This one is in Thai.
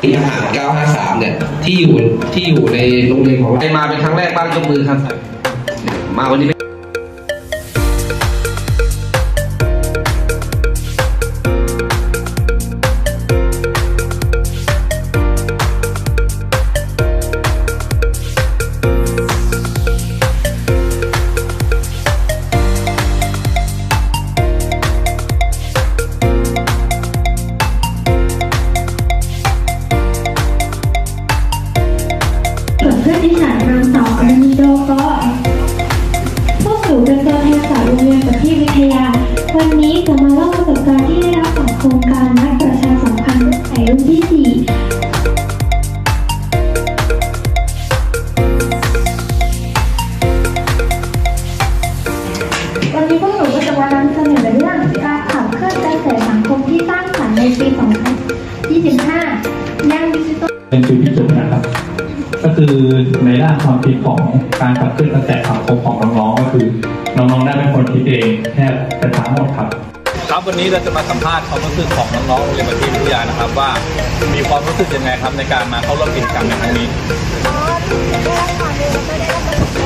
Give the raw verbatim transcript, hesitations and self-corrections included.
ทหารเก้าห้าสามเนี่ยที่อยู่ที่อยู่ในโรงเรียนของเราใครมาเป็นครั้งแรกบ้างยกมือครับมาวันนี้เพื่อนที่ฉันนางสาวอนิโดก็พวกหนูเป็นตัวแทนจากโรงเรียนกับพี่วิทยาวันนี้จะมาเล่าประสบการณ์ที่ได้รับจากโครงการนักประชาสัมพันธ์ในรุ่นที่สี่วันนี้พวกหนูก็จะมานำเสนอเรื่องการขับเคลื่อนกระแสสังคมที่สร้างสรรค์ในปีสองพันยี่สิบห้าย่างดิจิทัลเป็นจุดที่จบนะครับก็คือในด้านความคิดของการขับเคลื่อนกระแสสังคมของน้องๆก็คือน้องๆได้เป็นคนคิดเองแทบจะทั้งหมดครับครับวันนี้เราจะมาสัมภาษณ์ความรู้สึกของน้องๆโรงเรียนบัณฑิตวิทยานะครับว่ามีความรู้สึกยังไงครับในการมาเข้าร่วมกิจกรรมในครั้งนี้